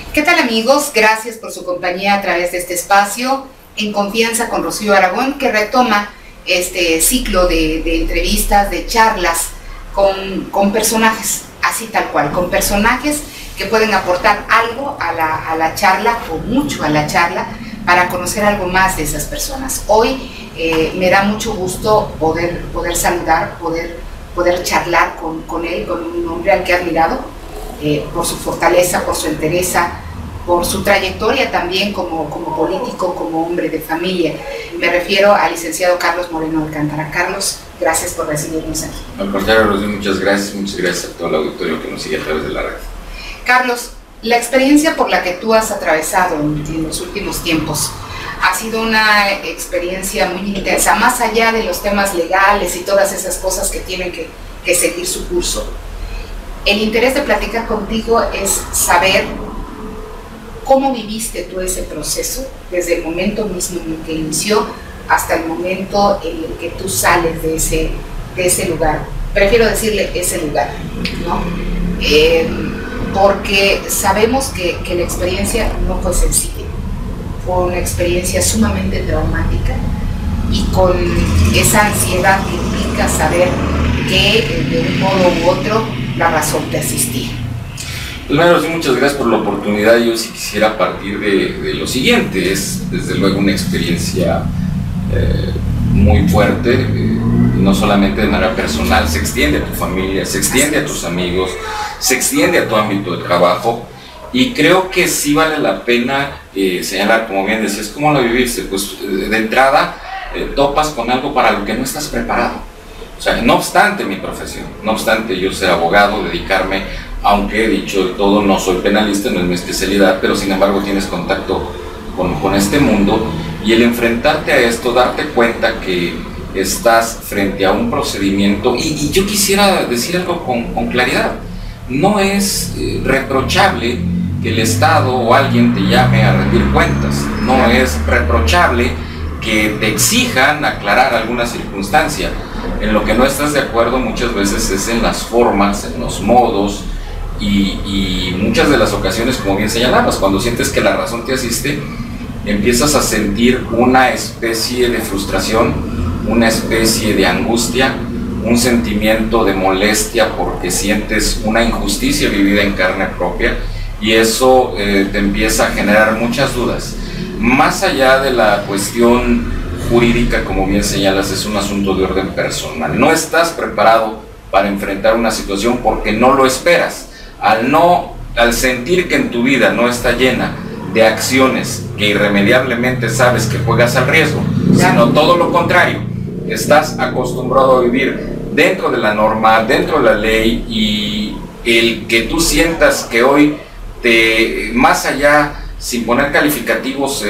¿Qué tal, amigos? Gracias por su compañía a través de este espacio En Confianza con Rocío Aragón, que retoma este ciclo de entrevistas, de charlas con personajes, así tal cual, con personajes que pueden aportar algo a la charla, o mucho a la charla, para conocer algo más de esas personas. Hoy me da mucho gusto poder saludar, poder charlar con él, con un hombre al que he admirado, por su fortaleza, por su entereza, por su trayectoria también como político, como hombre de familia. Me refiero al licenciado Carlos Moreno Alcántara. Carlos, gracias por recibirnos aquí. Al contrario, Rocío, muchas gracias a todo el auditorio que nos sigue a través de la red. Carlos, la experiencia por la que tú has atravesado en los últimos tiempos ha sido una experiencia muy intensa, más allá de los temas legales y todas esas cosas que tienen que seguir su curso. El interés de platicar contigo es saber cómo viviste tú ese proceso, desde el momento mismo en el que inició hasta el momento en el que tú sales de ese lugar. Prefiero decirle ese lugar, ¿no? Porque sabemos que la experiencia no fue sencilla, fue una experiencia sumamente traumática y con esa ansiedad que implica saber que de un modo u otro la razón te asistía. Pues bueno, sí, muchas gracias por la oportunidad. Yo sí quisiera partir de lo siguiente. Es desde luego una experiencia muy fuerte, no solamente de manera personal, se extiende a tu familia, se extiende a tus amigos, se extiende a tu ámbito de trabajo, y creo que sí vale la pena señalar, como bien decías, ¿cómo lo viviste? Pues de entrada topas con algo para lo que no estás preparado. O sea, no obstante mi profesión, no obstante yo ser abogado, dedicarme, aunque dicho de todo no soy penalista, no es mi especialidad, pero sin embargo tienes contacto con este mundo, y el enfrentarte a esto, darte cuenta que estás frente a un procedimiento, y yo quisiera decir algo con claridad, no es reprochable que el Estado o alguien te llame a rendir cuentas, no es reprochable que te exijan aclarar alguna circunstancia. En lo que no estás de acuerdo muchas veces es en las formas, en los modos, y muchas de las ocasiones, como bien señalabas, cuando sientes que la razón te asiste, empiezas a sentir una especie de frustración, una especie de angustia, un sentimiento de molestia porque sientes una injusticia vivida en carne propia, y eso te empieza a generar muchas dudas. Más allá de la cuestión jurídica, como bien señalas, es un asunto de orden personal. No estás preparado para enfrentar una situación porque no lo esperas. Al sentir que en tu vida no está llena de acciones que irremediablemente sabes que juegas al riesgo, sino todo lo contrario, estás acostumbrado a vivir dentro de la norma, dentro de la ley, y el que tú sientas que hoy más allá, sin poner calificativos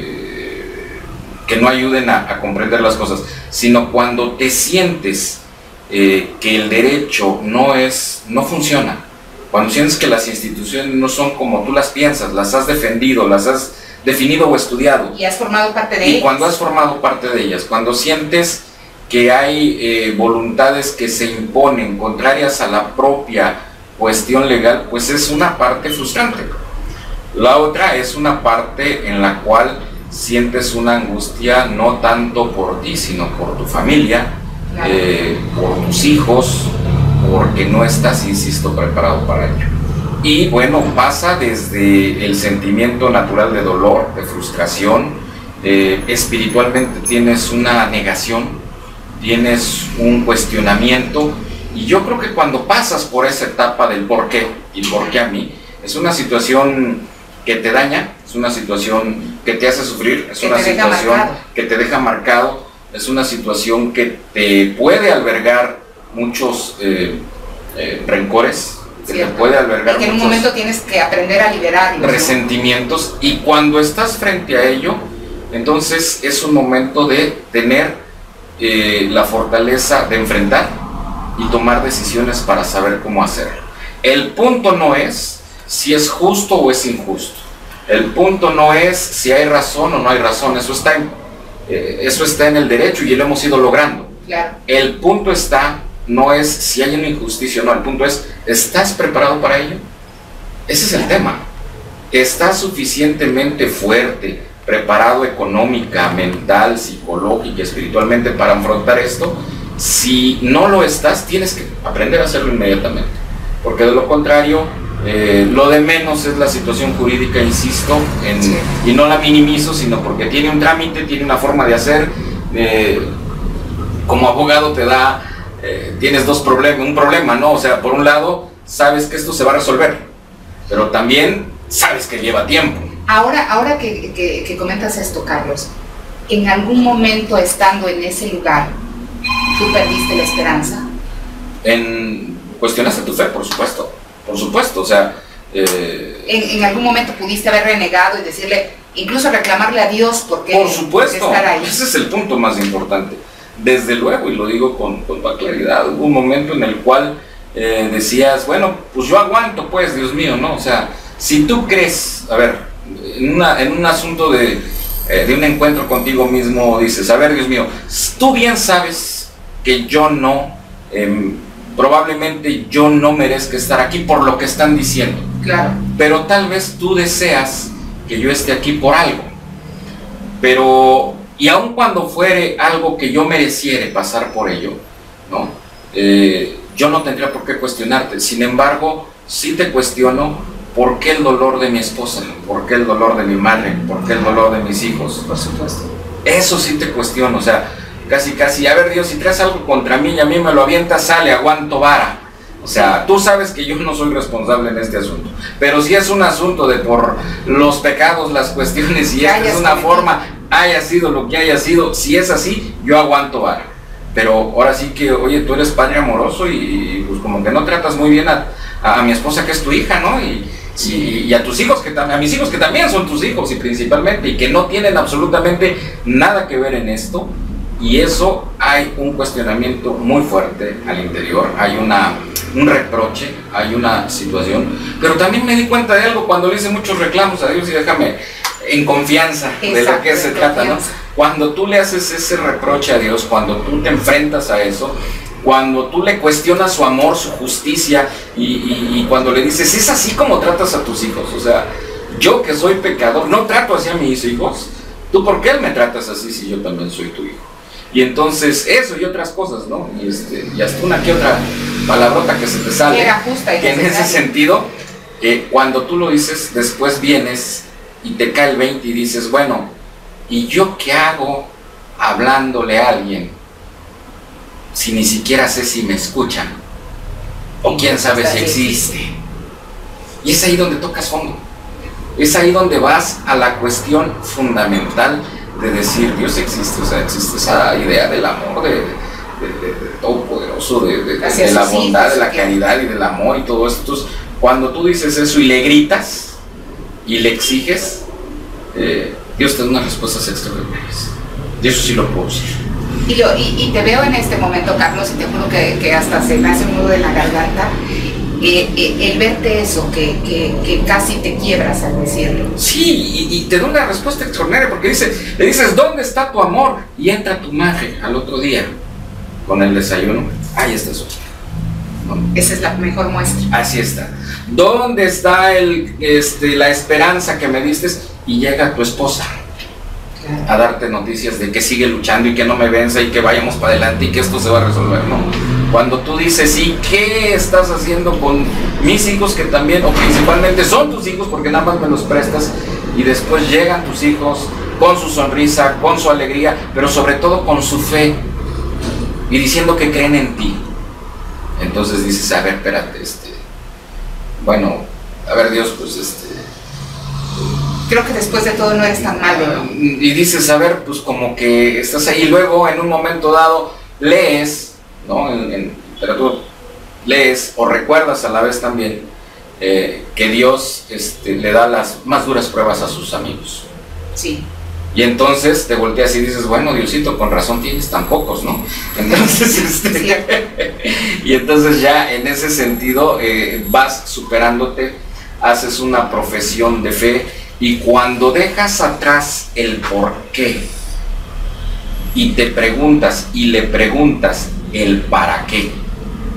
que no ayuden a comprender las cosas, sino cuando te sientes que el derecho no funciona, cuando sientes que las instituciones no son como tú las piensas, las has defendido, las has definido o estudiado. Y has formado parte de ellas. Y cuando has formado parte de ellas, cuando sientes que hay voluntades que se imponen contrarias a la propia cuestión legal, pues es una parte frustrante. La otra es una parte en la cual sientes una angustia no tanto por ti, sino por tu familia, claro, por tus hijos, porque no estás, insisto, preparado para ello. Y bueno, pasa desde el sentimiento natural de dolor, de frustración, espiritualmente tienes una negación, tienes un cuestionamiento, y yo creo que cuando pasas por esa etapa del por qué y por qué a mí, es una situación que te daña, es una situación que te hace sufrir, es una situación que te deja marcado, es una situación que te puede albergar muchos rencores, que te puede albergar y que en un momento tienes que aprender a liberarlos, resentimientos, ¿no? Y cuando estás frente a ello, entonces es un momento de tener la fortaleza de enfrentar y tomar decisiones para saber cómo hacerlo. El punto no es si es justo o es injusto. El punto no es si hay razón o no hay razón. Eso está en el derecho y lo hemos ido logrando. Claro. El punto no es si hay una injusticia o no. El punto es, ¿estás preparado para ello? Ese es el tema. ¿estás suficientemente fuerte, preparado económica, mental, psicológica, espiritualmente para afrontar esto? Si no lo estás, tienes que aprender a hacerlo inmediatamente, porque de lo contrario, lo de menos es la situación jurídica, insisto, y no la minimizo, sino porque tiene un trámite, tiene una forma de hacer. Como abogado te da, tienes un problema, ¿no? O sea, por un lado, sabes que esto se va a resolver, pero también sabes que lleva tiempo. Ahora que comentas esto, Carlos, ¿en algún momento estando en ese lugar, tú perdiste la esperanza? Cuestionaste tu fe, por supuesto, o sea... ¿En algún momento pudiste haber renegado y decirle, incluso reclamarle a Dios por supuesto, estar ahí? Ese es el punto más importante. Desde luego, y lo digo con toda claridad, hubo un momento en el cual decías, bueno, pues yo aguanto, pues, Dios mío, ¿no? O sea, si tú crees, a ver, en un asunto de un encuentro contigo mismo, dices, a ver, Dios mío, tú bien sabes que yo no, probablemente yo no merezca estar aquí por lo que están diciendo. Claro. Pero tal vez tú deseas que yo esté aquí por algo. Pero, y aun cuando fuere algo que yo mereciere pasar por ello, ¿no? Yo no tendría por qué cuestionarte. Sin embargo, sí te cuestiono por qué el dolor de mi esposa, por qué el dolor de mi madre, por qué el dolor de mis hijos. Por supuesto. Eso sí te cuestiono, o sea, casi, a ver Dios, si traes algo contra mí y a mí me lo avientas, sale, aguanto vara. O sea, tú sabes que yo no soy responsable en este asunto, pero si es un asunto de por los pecados, las cuestiones, y esta es una forma, haya sido lo que haya sido, si es así, yo aguanto vara. Pero ahora sí que, oye, tú eres padre amoroso y pues como que no tratas muy bien a mi esposa, que es tu hija, ¿no? Y a tus hijos, a mis hijos que también son tus hijos, y principalmente, y que no tienen absolutamente nada que ver en esto. Y eso, hay un cuestionamiento muy fuerte al interior, hay un reproche, hay una situación. Pero también me di cuenta de algo cuando le hice muchos reclamos a Dios, y déjame en confianza. Exacto, de lo que se trata, ¿no? Cuando tú le haces ese reproche a Dios, cuando tú te enfrentas a eso, cuando tú le cuestionas su amor, su justicia, y cuando le dices, es así como tratas a tus hijos. O sea, yo que soy pecador, no trato así a mis hijos. ¿Tú por qué me tratas así si yo también soy tu hijo? Y entonces eso y otras cosas, ¿no? Y hasta una que otra palabrota que se te sale. Era justa y que en ese sentido, cuando tú lo dices, después vienes y te cae el 20 y dices, bueno, ¿y yo qué hago hablándole a alguien si ni siquiera sé si me escuchan? O quién sabe si existe. Y es ahí donde tocas fondo. Es ahí donde vas a la cuestión fundamental de decir, Dios existe. O sea, existe esa idea del amor, de todopoderoso, de la bondad, de la caridad y del amor y todo esto. Entonces, cuando tú dices eso y le gritas y le exiges, Dios te da unas respuestas extraordinarias. Y eso sí lo puedo decir. Y te veo en este momento, Carlos, y te juro que hasta se me hace un nudo en la garganta, el verte eso, que casi te quiebras al decirlo. Sí, y te da una respuesta extraordinaria, porque le dices, ¿dónde está tu amor? Y entra tu madre al otro día con el desayuno. Ahí está eso. Esa es la mejor muestra. Así está. ¿Dónde está la esperanza que me diste? Y llega tu esposa a darte noticias de que sigue luchando y que no me venza y que vayamos para adelante y que esto se va a resolver, ¿no? Cuando tú dices, ¿y qué estás haciendo con mis hijos, que también, o principalmente son tus hijos porque nada más me los prestas? Y después llegan tus hijos con su sonrisa, con su alegría, pero sobre todo con su fe, y diciendo que creen en ti. Entonces dices, a ver, espérate, bueno, a ver, Dios, pues creo que después de todo no eres tan malo, ¿no? Y dices, a ver, pues como que estás ahí. Luego, en un momento dado, lees, ¿no? En literatura, lees o recuerdas a la vez también que Dios le da las más duras pruebas a sus amigos. Sí. Y entonces te volteas y dices, bueno, Diosito, con razón tienes tan pocos, ¿no? Entonces, sí. Y entonces ya en ese sentido vas superándote, haces una profesión de fe. Y cuando dejas atrás el por qué y te preguntas y le preguntas el para qué,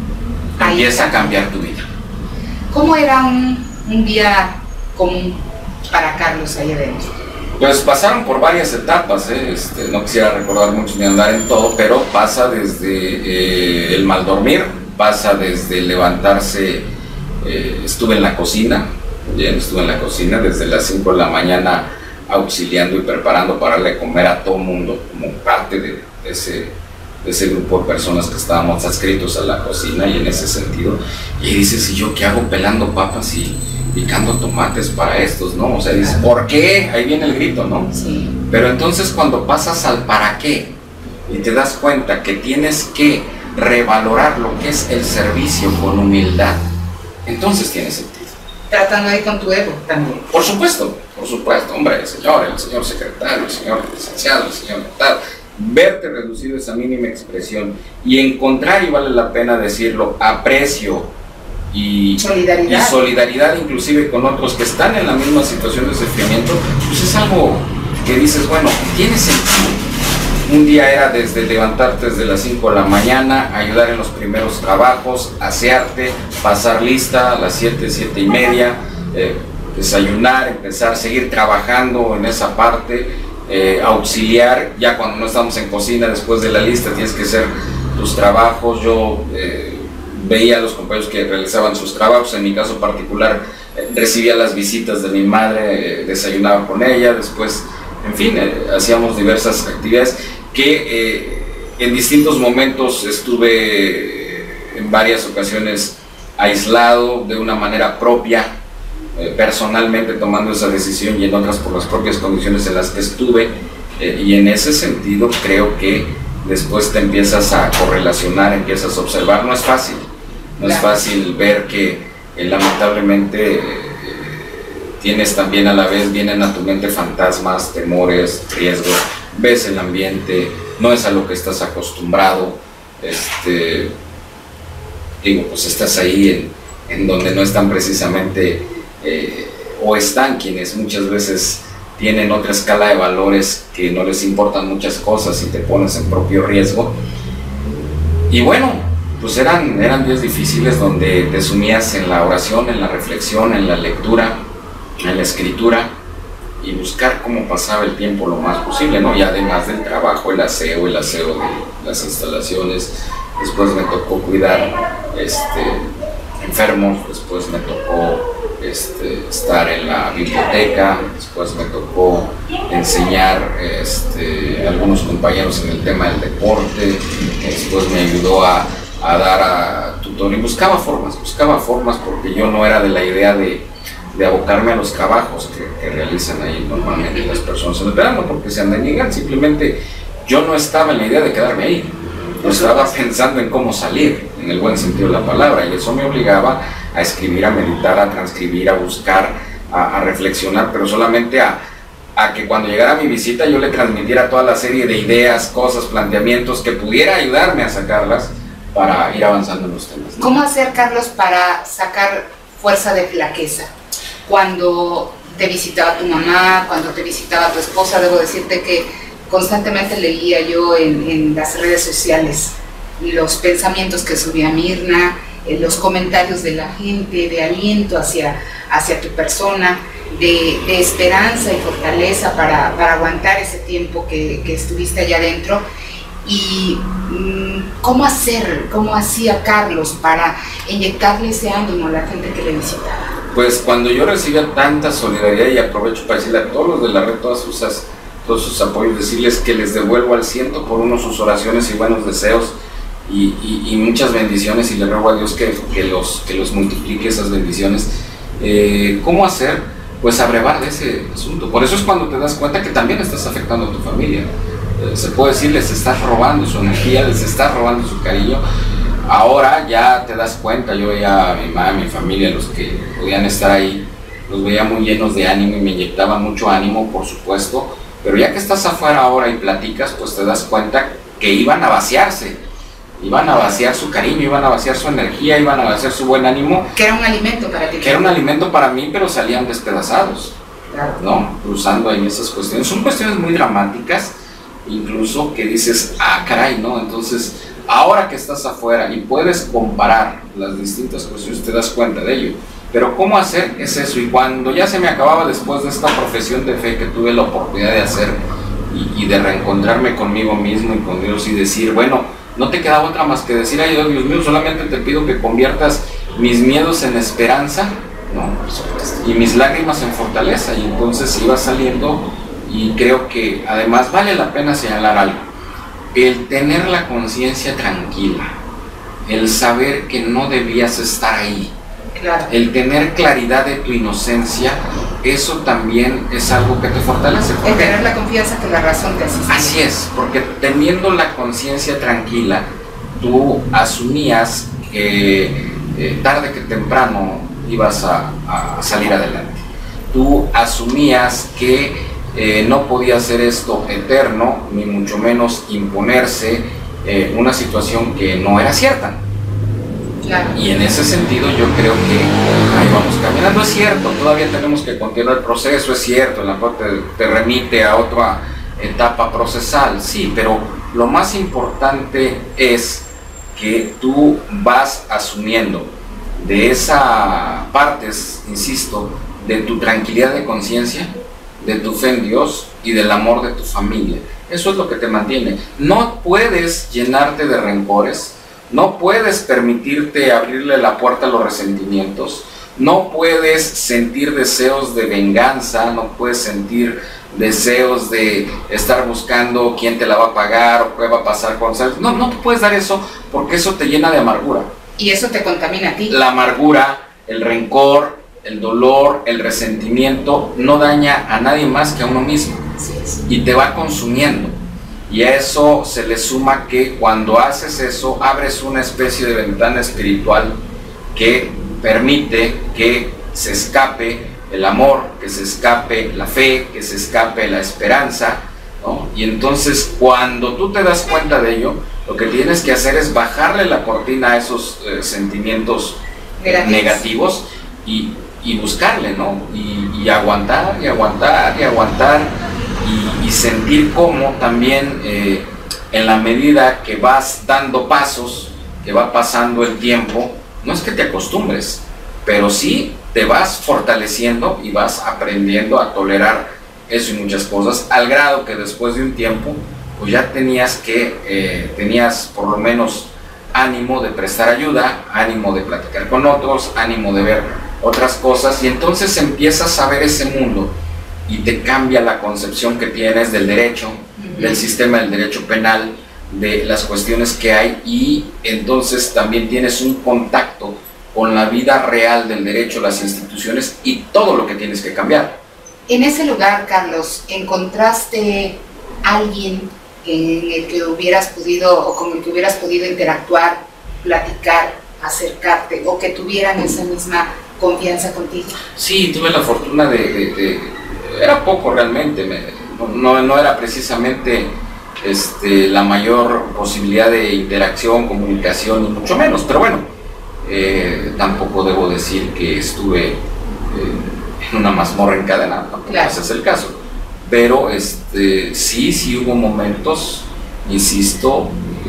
empieza a cambiar tu vida. ¿Cómo era un día común para Carlos ahí adentro? Pues pasaron por varias etapas, no quisiera recordar mucho ni andar en todo, pero pasa desde el mal dormir, pasa desde levantarse, estuve en la cocina desde las 5 de la mañana auxiliando y preparando para darle a comer a todo mundo, como parte de ese grupo de personas que estábamos adscritos a la cocina, y en ese sentido, y dices, ¿y yo qué hago pelando papas y picando tomates para estos, no? O sea, dices, ¿por qué? Ahí viene el grito, ¿no? Sí. Pero entonces cuando pasas al para qué y te das cuenta que tienes que revalorar lo que es el servicio con humildad, entonces tiene sentido. Tratando ahí con tu ego también. Por supuesto, hombre, el señor secretario, el señor licenciado, el señor tal, verte reducido a esa mínima expresión y encontrar, y vale la pena decirlo, aprecio y solidaridad inclusive con otros que están en la misma situación de sufrimiento, pues es algo que dices, bueno, tiene sentido. Un día era desde levantarte desde las 5 de la mañana, ayudar en los primeros trabajos, asearte, pasar lista a las 7, 7 y media, desayunar, empezar, seguir trabajando en esa parte, auxiliar, ya cuando no estamos en cocina, después de la lista tienes que hacer tus trabajos. Yo veía a los compañeros que realizaban sus trabajos, en mi caso particular recibía las visitas de mi madre, desayunaba con ella, después, en fin, hacíamos diversas actividades que en distintos momentos estuve en varias ocasiones aislado de una manera propia, personalmente tomando esa decisión, y en otras por las propias condiciones en las que estuve, y en ese sentido creo que después te empiezas a correlacionar, empiezas a observar. No es fácil, no es fácil ver que lamentablemente tienes también, a la vez vienen a tu mente fantasmas, temores, riesgos, ves el ambiente, no es a lo que estás acostumbrado, pues estás ahí en donde no están precisamente, o están quienes muchas veces tienen otra escala de valores, que no les importan muchas cosas y te pones en propio riesgo. Y bueno, pues eran días difíciles donde te sumías en la oración, en la reflexión, en la lectura, en la escritura, y buscar cómo pasaba el tiempo lo más posible, ¿no? Y además del trabajo, el aseo de las instalaciones. Después me tocó cuidar enfermos, después me tocó estar en la biblioteca, después me tocó enseñar a algunos compañeros en el tema del deporte, después me ayudó a dar a tutoría, y buscaba formas porque yo no era de la idea de abocarme a los trabajos que realizan ahí normalmente las personas en el verano, porque se niegan. Simplemente yo no estaba en la idea de quedarme ahí, yo estaba pensando en cómo salir, en el buen sentido de la palabra, y eso me obligaba a escribir, a meditar, a transcribir, a buscar, a reflexionar, pero solamente a que cuando llegara mi visita yo le transmitiera toda la serie de ideas, cosas, planteamientos que pudiera ayudarme a sacarlas para ir avanzando en los temas, ¿no? ¿Cómo hacer, Carlos, para sacar fuerza de flaqueza? Cuando te visitaba tu mamá, cuando te visitaba tu esposa, debo decirte que constantemente leía yo en las redes sociales los pensamientos que subía Mirna, los comentarios de la gente, de aliento hacia tu persona, de esperanza y fortaleza para aguantar ese tiempo que estuviste allá adentro. Y ¿cómo hacía Carlos para inyectarle ese ánimo a la gente que le visitaba? Pues cuando yo recibía tanta solidaridad, y aprovecho para decirle a todos los de la red, todos sus apoyos, decirles que les devuelvo al 100% sus oraciones y buenos deseos y muchas bendiciones, y le ruego a Dios que los multiplique esas bendiciones. ¿Cómo hacer? Pues abrevar de ese asunto. Por eso es cuando te das cuenta que también estás afectando a tu familia. Se puede decir, les estás robando su energía, les estás robando su cariño. Ahora ya te das cuenta. Yo veía a mi mamá, a mi familia, los que podían estar ahí, los veía muy llenos de ánimo y me inyectaban mucho ánimo, por supuesto, pero ya que estás afuera ahora y platicas, pues te das cuenta que iban a vaciarse, iban a vaciar su cariño, iban a vaciar su energía, iban a vaciar su buen ánimo. Que era un alimento para ti. Que era un alimento para mí, pero salían despedazados, claro, ¿no? Cruzando ahí esas cuestiones. Son cuestiones muy dramáticas, incluso que dices, caray, ¿no? Entonces, ahora que estás afuera y puedes comparar las distintas cuestiones, te das cuenta de ello. Pero ¿cómo hacer? Es eso. Y cuando ya se me acababa, después de esta profesión de fe que tuve la oportunidad de hacer y de reencontrarme conmigo mismo y con Dios y decir, bueno, no te queda otra más que decir, ay Dios mío, solamente te pido que conviertas mis miedos en esperanza, ¿no? Y mis lágrimas en fortaleza. Y entonces iba saliendo, y creo que además vale la pena señalar algo: el tener la conciencia tranquila, el saber que no debías estar ahí, claro, el tener claridad de tu inocencia, eso también es algo que te fortalece. El tener la confianza que la razón te asiste. Así es, porque teniendo la conciencia tranquila, tú asumías que tarde que temprano ibas a salir adelante. Tú asumías que no podía ser esto eterno, ni mucho menos imponerse una situación que no era cierta. Claro. Y en ese sentido yo creo que ahí vamos caminando. Es cierto, todavía tenemos que continuar el proceso, es cierto, en la parte te remite a otra etapa procesal, sí, pero lo más importante es que tú vas asumiendo de esa parte, insisto, de tu tranquilidad de conciencia, de tu fe en Dios y del amor de tu familia. Eso es lo que te mantiene. No puedes llenarte de rencores, no puedes permitirte abrirle la puerta a los resentimientos, no puedes sentir deseos de venganza, no puedes sentir deseos de estar buscando quién te la va a pagar o qué va a pasar con... No te puedes dar eso, porque eso te llena de amargura. Y eso te contamina a ti. La amargura, el rencor, el dolor, el resentimiento no daña a nadie más que a uno mismo. Así es. Y te va consumiendo. Y a eso se le suma que cuando haces eso, abres una especie de ventana espiritual que permite que se escape el amor, que se escape la fe, que se escape la esperanza, ¿no? Y entonces cuando tú te das cuenta de ello, lo que tienes que hacer es bajarle la cortina a esos sentimientos negativos y buscarle, ¿no? Y aguantar, y aguantar, y aguantar, y sentir cómo también en la medida que vas dando pasos, que va pasando el tiempo, no es que te acostumbres, pero sí te vas fortaleciendo y vas aprendiendo a tolerar eso y muchas cosas, al grado que después de un tiempo pues ya tenías por lo menos ánimo de prestar ayuda, ánimo de platicar con otros, ánimo de ver otras cosas, y entonces empiezas a ver ese mundo y te cambia la concepción que tienes del derecho, del sistema del derecho penal, de las cuestiones que hay, y entonces también tienes un contacto con la vida real del derecho, las instituciones y todo lo que tienes que cambiar. En ese lugar, Carlos, ¿encontraste alguien en el que hubieras podido, o con el que hubieras podido interactuar, platicar, acercarte, o que tuvieran esa misma confianza contigo? Sí, tuve la fortuna era poco realmente, no era precisamente la mayor posibilidad de interacción, comunicación, ni mucho menos, pero bueno, tampoco debo decir que estuve en una mazmorra encadenada, tampoco claro. Ese es el caso, pero sí hubo momentos, insisto,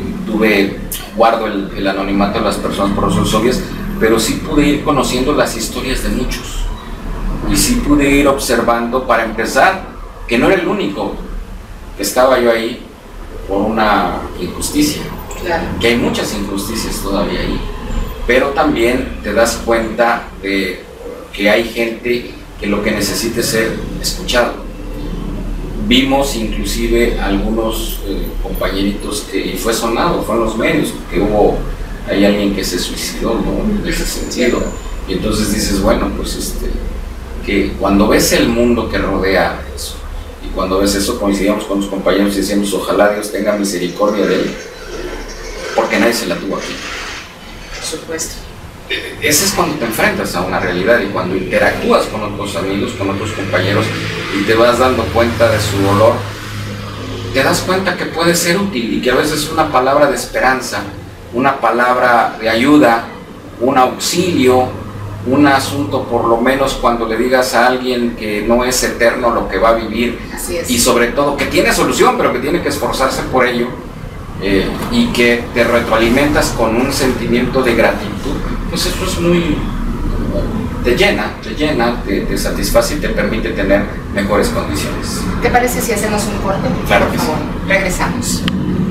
guardo el anonimato de las personas por razones obvias, pero sí pude ir conociendo las historias de muchos, y sí pude ir observando, para empezar, que no era el único que estaba yo ahí por una injusticia, claro. Que hay muchas injusticias todavía ahí, pero también te das cuenta de que hay gente que lo que necesita es ser escuchado. Vimos inclusive algunos compañeritos y fue sonado, fue en los medios, que hubo ahí alguien que se suicidó, ¿no? En ese sentido. Y entonces dices, bueno, pues que cuando ves el mundo que rodea eso, y cuando ves eso, coincidíamos con los compañeros y decíamos, ojalá Dios tenga misericordia de él, porque nadie se la tuvo aquí. Por supuesto. Ese es cuando te enfrentas a una realidad, y cuando interactúas con otros amigos, con otros compañeros, y te vas dando cuenta de su dolor, te das cuenta que puede ser útil, y que a veces una palabra de esperanza, una palabra de ayuda, un auxilio, un asunto, por lo menos cuando le digas a alguien que no es eterno lo que va a vivir, así es. Y sobre todo que tiene solución, pero que tiene que esforzarse por ello, y que te retroalimentas con un sentimiento de gratitud, pues eso es te llena, te satisface y te permite tener mejores condiciones. ¿Te parece si hacemos un corte? Claro por que sí. favor, regresamos.